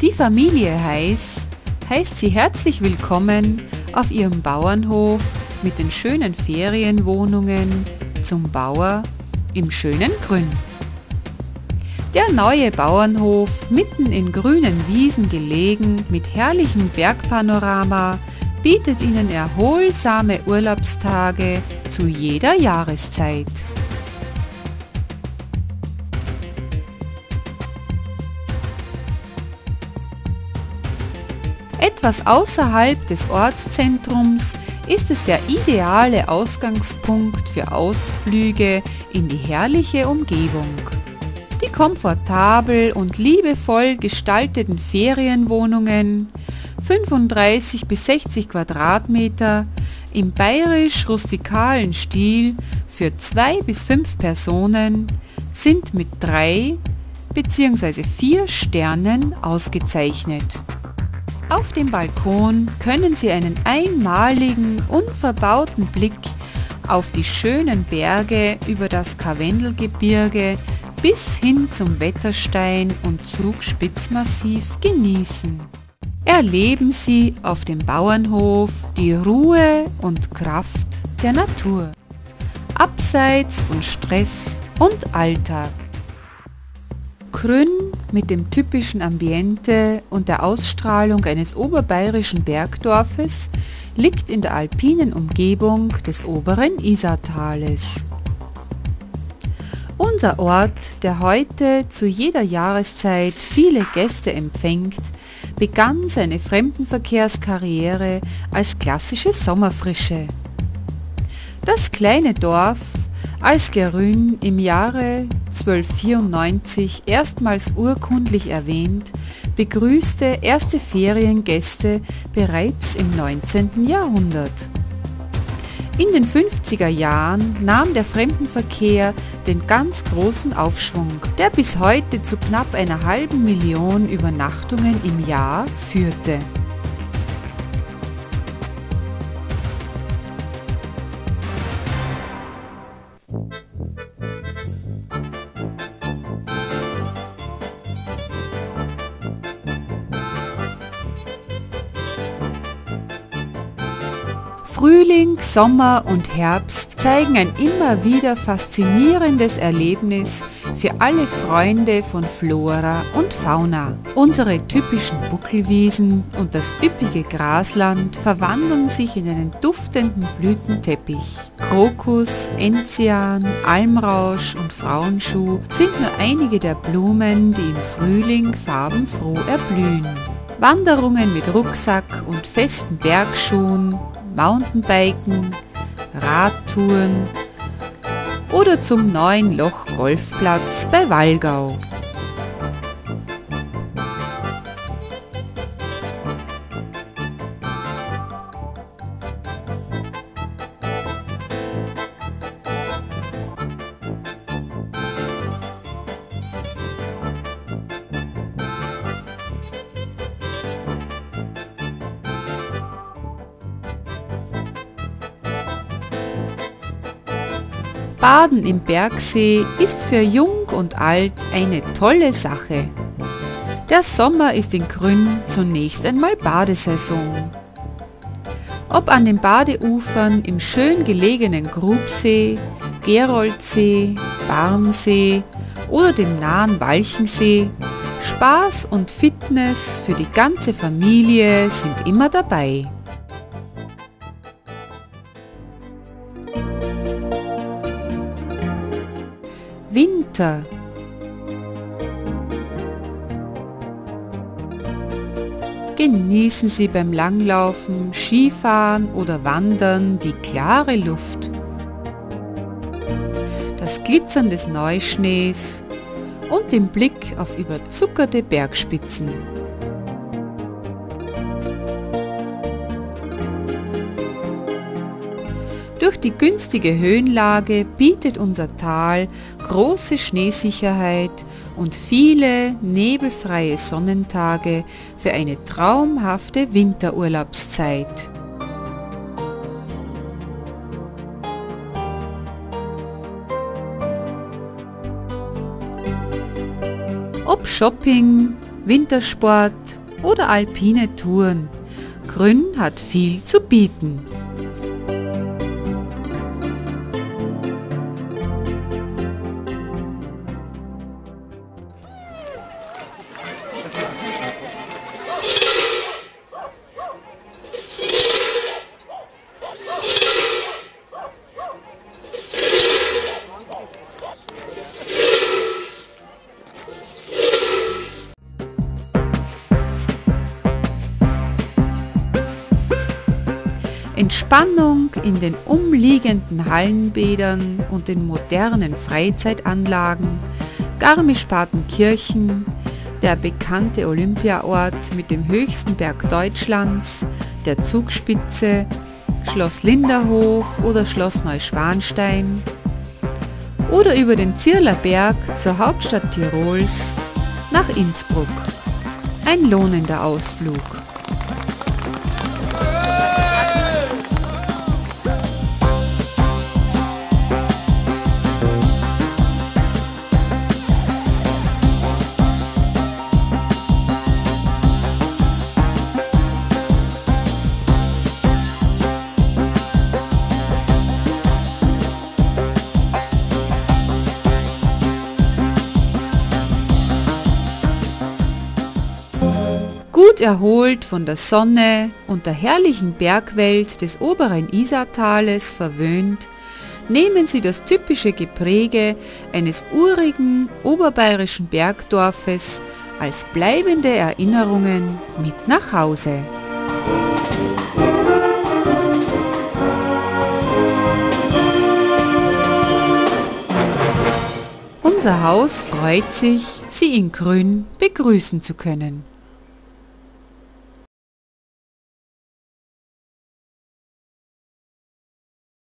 Die Familie Heiß heißt Sie herzlich willkommen auf ihrem Bauernhof mit den schönen Ferienwohnungen zum Bauer im schönen Grün. Der neue Bauernhof, mitten in grünen Wiesen gelegen, mit herrlichem Bergpanorama, bietet Ihnen erholsame Urlaubstage zu jeder Jahreszeit. Etwas außerhalb des Ortszentrums ist es der ideale Ausgangspunkt für Ausflüge in die herrliche Umgebung. Die komfortabel und liebevoll gestalteten Ferienwohnungen, 35 bis 60 Quadratmeter, im bayerisch-rustikalen Stil für 2 bis 5 Personen, sind mit 3 bzw. 4 Sternen ausgezeichnet. Auf dem Balkon können Sie einen einmaligen, unverbauten Blick auf die schönen Berge über das Karwendelgebirge bis hin zum Wetterstein- und Zugspitzmassiv genießen. Erleben Sie auf dem Bauernhof die Ruhe und Kraft der Natur, abseits von Stress und Alltag. Grün mit dem typischen Ambiente und der Ausstrahlung eines oberbayerischen Bergdorfes liegt in der alpinen Umgebung des oberen Isartales. Unser Ort, der heute zu jeder Jahreszeit viele Gäste empfängt, begann seine Fremdenverkehrskarriere als klassische Sommerfrische. Das kleine Dorf, als Gerün im Jahre 1294 erstmals urkundlich erwähnt, begrüßte erste Feriengäste bereits im 19. Jahrhundert. In den 50er Jahren nahm der Fremdenverkehr den ganz großen Aufschwung, der bis heute zu knapp 500.000 Übernachtungen im Jahr führte. Frühling, Sommer und Herbst zeigen ein immer wieder faszinierendes Erlebnis für alle Freunde von Flora und Fauna. Unsere typischen Buckelwiesen und das üppige Grasland verwandeln sich in einen duftenden Blütenteppich. Krokus, Enzian, Almrausch und Frauenschuh sind nur einige der Blumen, die im Frühling farbenfroh erblühen. Wanderungen mit Rucksack und festen Bergschuhen, Mountainbiken, Radtouren oder zum neuen Loch Golfplatz bei Wallgau. Baden im Bergsee ist für Jung und Alt eine tolle Sache. Der Sommer ist in Grün zunächst einmal Badesaison. Ob an den Badeufern im schön gelegenen Grubsee, Geroldsee, Barmsee oder dem nahen Walchensee, Spaß und Fitness für die ganze Familie sind immer dabei. Winter. Genießen Sie beim Langlaufen, Skifahren oder Wandern die klare Luft, das Glitzern des Neuschnees und den Blick auf überzuckerte Bergspitzen. Durch die günstige Höhenlage bietet unser Tal große Schneesicherheit und viele nebelfreie Sonnentage für eine traumhafte Winterurlaubszeit. Ob Shopping, Wintersport oder alpine Touren. Grün hat viel zu bieten. Entspannung in den umliegenden Hallenbädern und den modernen Freizeitanlagen, Garmisch-Partenkirchen, der bekannte Olympiaort mit dem höchsten Berg Deutschlands, der Zugspitze, Schloss Linderhof oder Schloss Neuschwanstein oder über den Zierlerberg zur Hauptstadt Tirols nach Innsbruck. Ein lohnender Ausflug. Gut erholt von der Sonne und der herrlichen Bergwelt des oberen Isartales verwöhnt, nehmen Sie das typische Gepräge eines urigen oberbayerischen Bergdorfes als bleibende Erinnerungen mit nach Hause. Unser Haus freut sich, Sie in Grün begrüßen zu können.